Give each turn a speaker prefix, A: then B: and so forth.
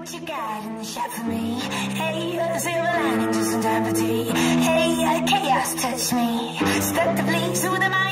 A: what you got in the shop for me? Hey, a silver lining to some time for tea. Hey, chaos touch me. Stuck the bleeds through the mind.